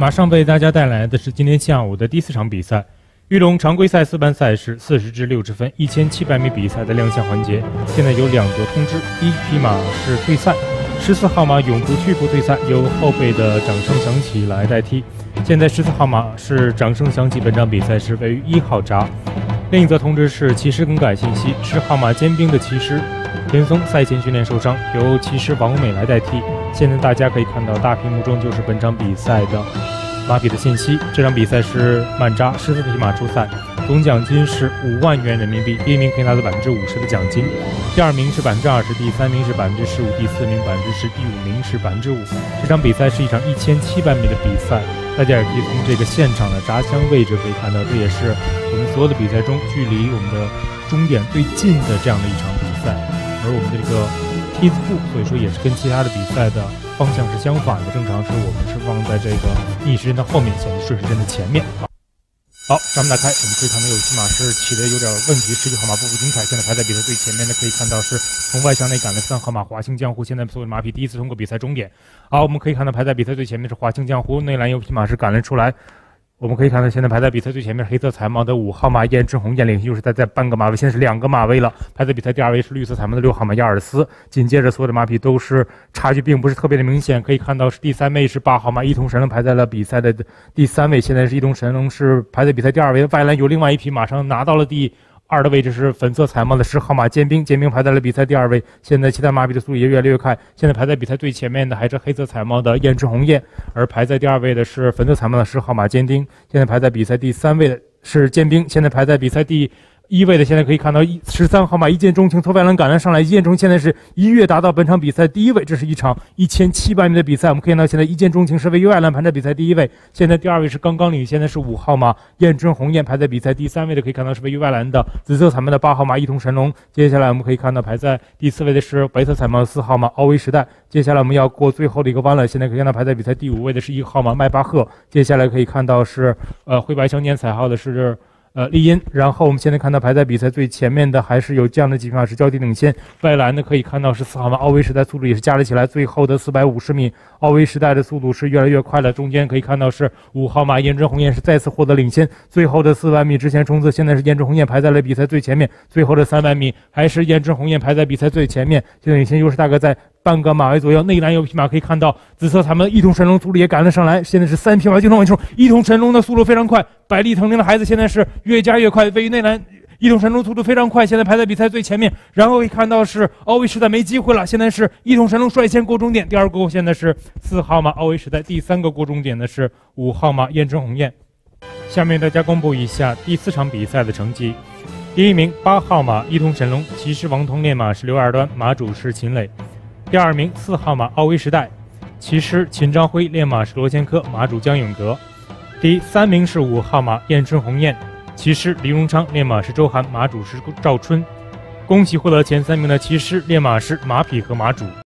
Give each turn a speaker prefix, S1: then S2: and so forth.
S1: 马上为大家带来的是今天下午的第4场比赛，玉龙常规赛4班赛事40至60分1700米比赛的亮相环节。现在有2则通知：一匹马是退赛，14号马永不屈服退赛，由后备的掌声响起来代替。现在14号马是掌声响起，本场比赛是位于1号闸。另一则通知是骑师更改信息，10号马尖兵的骑师田松赛前训练受伤，由骑师王美来代替。现在大家可以看到大屏幕中就是本场比赛的马匹的信息。这场比赛是曼扎14匹马出赛，总奖金是5万元人民币，第1名可以拿到50%的奖金，第2名是20%，第3名是15%，第4名10%，第5名是5%。这场比赛是一场1700米的比赛，大家也可以从这个现场的闸箱位置可以看到，这也是我们所有的比赛中距离我们的终点最近的这样的一场比赛。而我们的这个梯子布，所以说也是跟其他的比赛的方向是相反的，正常是我们是放在这个逆时针的后面，显得顺时针的前面。好，咱们打开，我们可以看到有匹马是起的有点问题，11号马步步精彩，现在排在比赛最前面的，可以看到是从外向内赶的3号马华兴江湖，现在所有的马匹第一次通过比赛终点。好，我们可以看到排在比赛最前面是华兴江湖，内栏有匹马是赶了出来。我们可以看到，现在排在比赛最前面是黑色彩帽的5号马燕之红，燕领先优势在半个马位，现在是2个马位了。排在比赛第2位是绿色彩帽的6号马亚尔斯，紧接着所有的马匹都是差距并不是特别的明显，可以看到是第3位是8号马一通神龙排在了比赛的第3位，现在是一通神龙是排在比赛第2位，外栏有另外一匹马上拿到了第2的位置是粉色彩帽的10号马尖兵，尖兵排在了比赛第2位。现在其他马匹的速度也越来越快，现在排在比赛最前面的还是黑色彩帽的燕之红燕，而排在第2位的是粉色彩帽的10号马尖兵。现在排在比赛第3位的是尖兵，现在排在比赛第1位的，现在可以看到13号马一见钟情从外栏赶了上来，一见钟情现在是一跃达到本场比赛第1位。这是一场1700米的比赛，我们可以看到现在一见钟情是位于外栏排在比赛第1位，现在第2位是刚刚领先的是5号马燕之红燕，排在比赛第3位的可以看到是位于外栏的紫色彩帽的8号马一通神龙。接下来我们可以看到排在第4位的是白色彩帽的4号马奥威时代。接下来我们要过最后的一个弯了，现在可以看到排在比赛第5位的是1号马迈巴赫。接下来可以看到是灰白相间彩号的是丽音，然后我们现在看到排在比赛最前面的还是有这样的几匹马是交替领先，外栏呢可以看到是4号马奥威时代，速度也是加了起来，最后的450米奥威时代的速度是越来越快了，中间可以看到是5号马燕之红燕是再次获得领先，最后的400米之前冲刺，现在是燕之红燕排在了比赛最前面，最后的300米还是燕之红燕排在比赛最前面，现在领先优势大概在半个马位左右。内栏有匹马可以看到紫色彩帽的一通神龙速度也赶了上来，现在是3匹马竞争往前冲，一通神龙的速度非常快，百利腾灵的孩子现在是越加越快，位于内栏一通神龙速度非常快，现在排在比赛最前面。然后可以看到是奥威时代没机会了，现在是一通神龙率先过终点，第2个现在是4号马奥威时代，第3个过终点的是5号马燕之红燕。下面大家公布一下第4场比赛的成绩。第1名8号马一通神龙，骑师王通，练马是刘二端，马主是秦磊。第2名4号马奥威时代，骑师秦章辉，练马是罗千科，马主江永德。第3名是5号马燕之红燕，骑师黎荣昌，练马是周涵，马主是赵春。恭喜获得前3名的骑师，练马师马匹和马主。